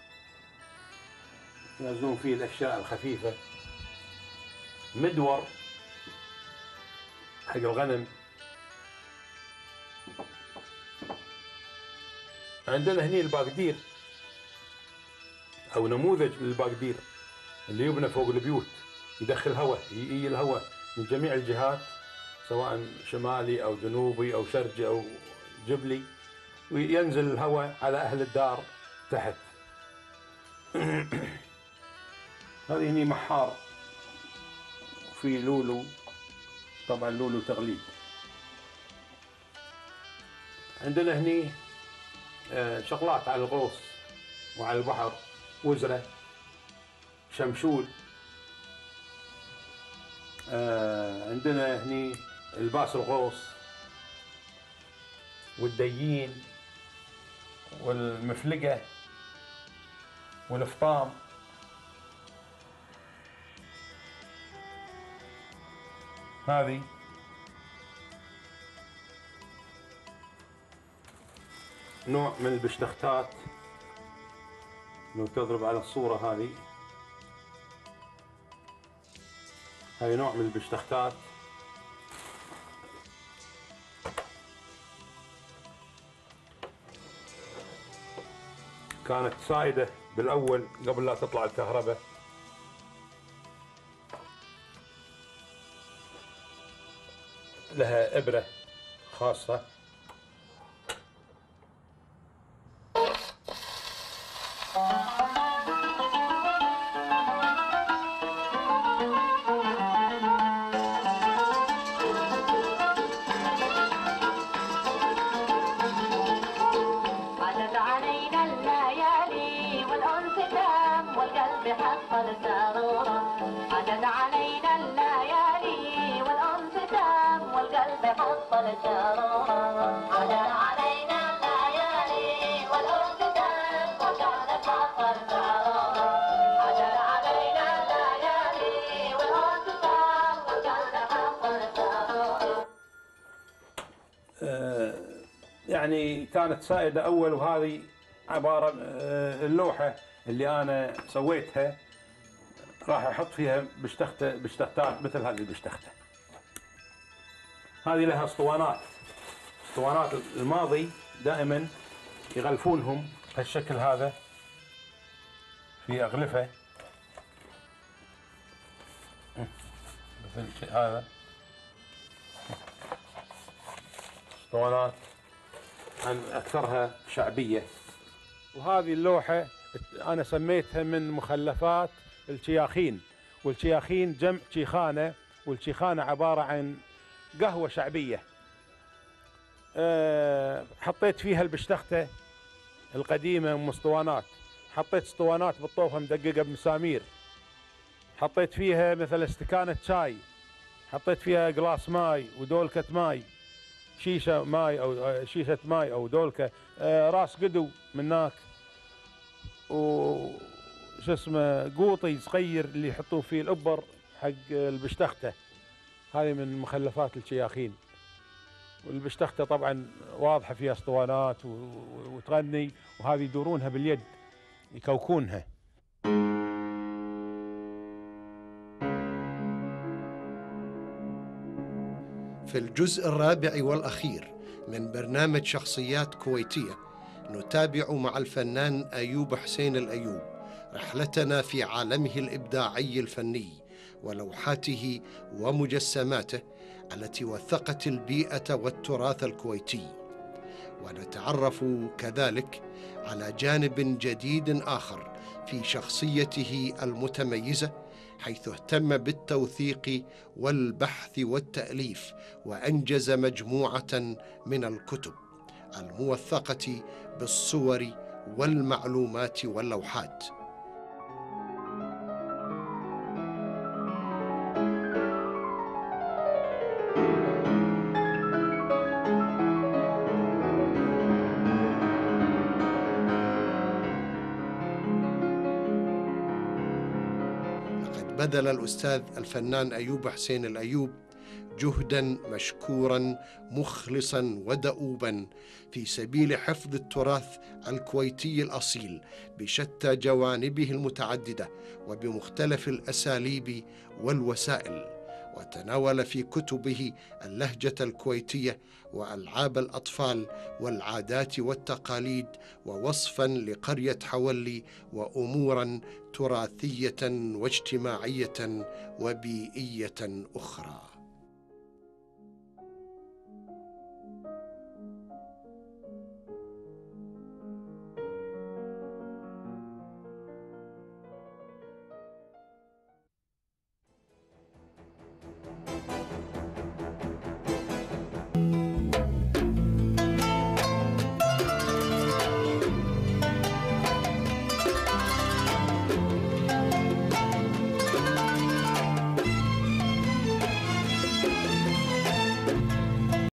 يوزنون فيه الأشياء الخفيفة. مدور حق الغنم. عندنا هني الباقدير أو نموذج للباقدير اللي يبنى فوق البيوت، يدخل هواء، يجي الهواء من جميع الجهات سواء شمالي أو جنوبي أو شرقي أو جبلي، وينزل الهواء على أهل الدار تحت. هذه هني محار وفي لولو، طبعا لولو تغليب. عندنا هني شغلات على الغوص وعلى البحر، وزرة، شمشول. عندنا هني الباس الغوص والديين والمفلقة والفطام. هذه نوع من البشتختات، لو تضرب على الصورة هذه، هاي نوع من البشتختات. كانت سائدة بالأول قبل لا تطلع الكهرباء. لها إبرة خاصة. عدت علينا الليالي والأنس دام والقلب حصل سرورا. عدت علينا الليالي والأنس دام والقلب حصل سرورا. عدت علينا الليالي والأنس دام والقلب حصل سرورا. عدت علينا الليالي والأنس دام والقلب حصل سرورا. يعني كانت سائدة أول، وهذه عبارة اللوحة اللي أنا سويتها راح أحط فيها بشتختة بشتختات مثل هذه البشتختة. هذه لها اسطوانات. اسطوانات الماضي دائما يغلفونهم بهالشكل هذا في أغلفة مثل هذا، اسطوانات عن أكثرها شعبية. وهذه اللوحة أنا سميتها من مخلفات الشياخين، والشياخين جمع شيخانة، والشيخانة عبارة عن قهوة شعبية. أه حطيت فيها البشتختة القديمة من اسطوانات، حطيت اسطوانات بالطوفة مدققة بمسامير، حطيت فيها مثل استكانة شاي، حطيت فيها قلاص ماي ودولكة ماي، شيشة ماي أو شيشة ماي أو دولكة، آه راس قدو من هناك، وش اسمه قوطي صغير اللي يحطوه فيه الأبر حق البشتختة. هذه من مخلفات الشياخين. والبشتختة طبعا واضحة فيها اسطوانات وتغني، وهذه يدورونها باليد يكوكونها. في الجزء الرابع والأخير من برنامج شخصيات كويتية نتابع مع الفنان أيوب حسين الأيوب رحلتنا في عالمه الإبداعي الفني ولوحاته ومجسماته التي وثقت البيئة والتراث الكويتي، ونتعرف كذلك على جانب جديد آخر في شخصيته المتميزة، حيث اهتم بالتوثيق والبحث والتأليف وأنجز مجموعة من الكتب الموثقة بالصور والمعلومات واللوحات. بذل الأستاذ الفنان أيوب حسين الأيوب جهداً مشكوراً مخلصاً ودؤوباً في سبيل حفظ التراث الكويتي الأصيل بشتى جوانبه المتعددة وبمختلف الأساليب والوسائل، وتناول في كتبه اللهجة الكويتية وألعاب الأطفال والعادات والتقاليد ووصفاً لقرية حولي وأموراً تراثية واجتماعية وبيئية أخرى.